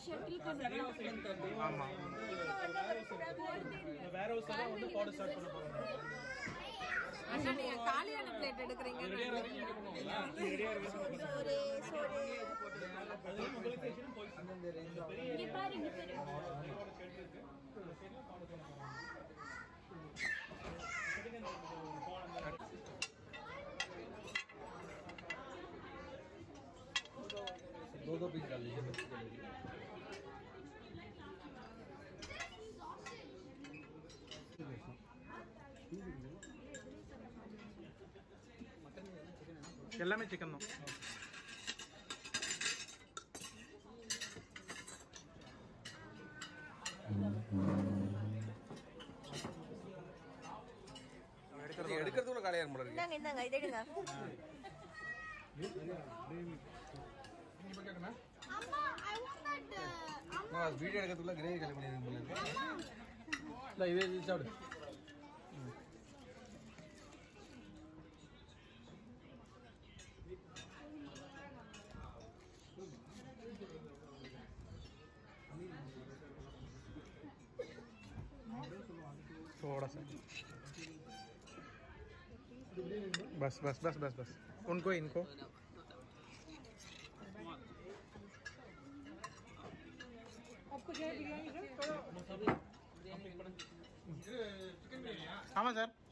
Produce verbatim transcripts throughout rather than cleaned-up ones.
Shuttle cork ஆமா வேற ஒரு சைடு வந்து போட ஸ்டார்ட் பண்ண போறோம். அண்ணா நீங்க காலியான பிளேட் எடுக்கறீங்க. சோரே சோரே அது மொபிலைசேஷன் போய் இங்க பாருங்க பாருங்க. दो दो पीस डाल लीजिए बच्चे के लिए। எல்லாமே சிக்கன் தான். எடுக்கிறதுக்குள்ள காலையா இருக்க முடியாது. இந்தாங்க இந்தாங்க இத எடுங்க. அம்மா ஐ வாண்ட் தட் அம்மா வீடியோ எடுக்கிறதுக்குள்ள கிரேவி காலி பண்ணிருங்க போல இருக்கு. இல்ல இதே இது சாப்பிடு. थोड़ा सा बस बस बस बस बस उनको इनको आपको जो बिरयानी है ஆமாம் சார்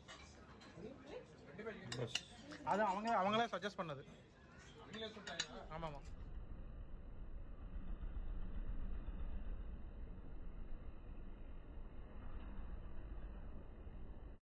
அது அவங்க அவங்களே சஜஸ்ட் பண்ணது ஆமாம் ஆமாம்